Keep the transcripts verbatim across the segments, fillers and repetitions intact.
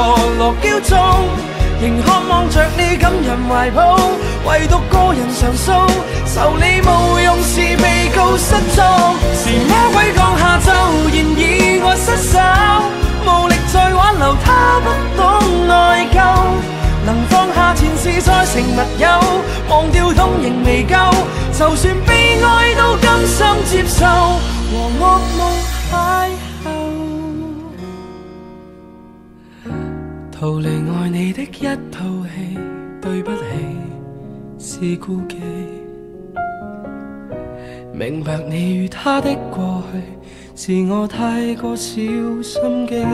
墮落驕縱，仍渴望着你感人懷抱，唯獨個人上訴，受你無用是被告失蹤，是魔鬼降下咒，然而我失手，無力再挽留他，不懂內疚，能放下前事再成密友，忘掉痛仍未夠，就算悲哀都甘心接受，和噩夢邂逅，逃離愛你的一套戲，對不起是顧忌，明白你與他的過去，是我太過小心機，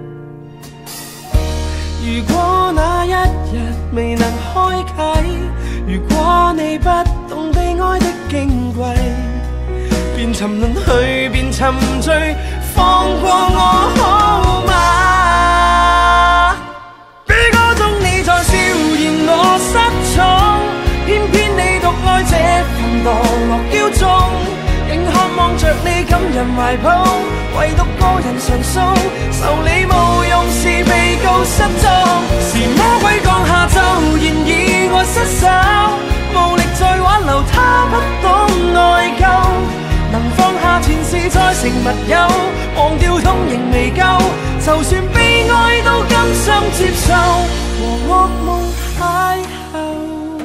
如果那一日未能開啟，如果你不懂悲哀的矜貴，便沉淪去，便沉醉，放過我好嗎？悲歌中你在笑，言我失寵，偏偏你獨愛這份墮落驕縱，仍渴望着你感人懷抱，唯獨個人上訴，受你無用是被告失蹤，是魔鬼降下咒，然而我失手，無力再挽留他，不懂內疚，能放下前事再成密友，忘掉痛仍未夠，就算悲哀都甘心接受，和噩夢邂逅。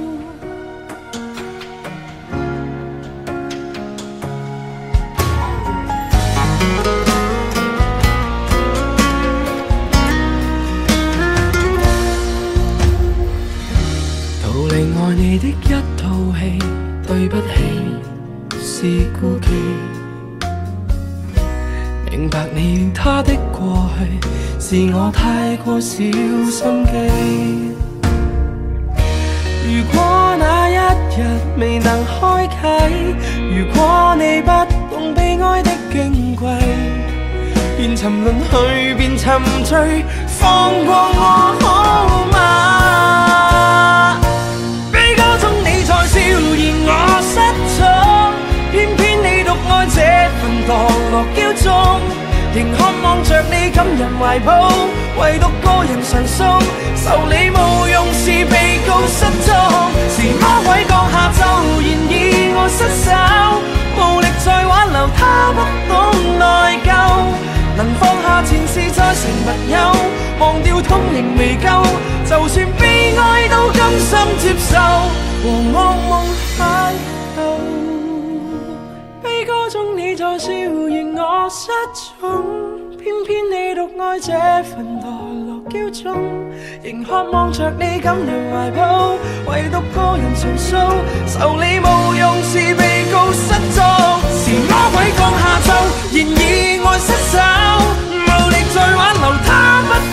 愛你的一套戲，對不起是顧忌，明白你與他的過去，是我太過小心機，如果那一日未能開啟，如果你不懂悲哀的矜貴，便沉淪去，便沉醉，放過我好嗎？笑言我失寵，偏偏你獨愛這份墮落驕縱，仍渴望着你感人懷抱，唯獨個人上訴，受你無用是被告失蹤，是魔鬼降下咒，然而我失手，無力再挽留他，不懂內疚，能放下前事再成密友，忘掉痛仍未夠，就算悲哀都甘心接受，和噩夢邂逅，悲歌中你在笑，言我失寵，偏偏你獨愛這份墮落驕縱，仍渴望着你感人懷抱，唯獨個人上訴，受你無用是被告失蹤，是魔鬼降下咒，然而愛失手，無力再挽留他，不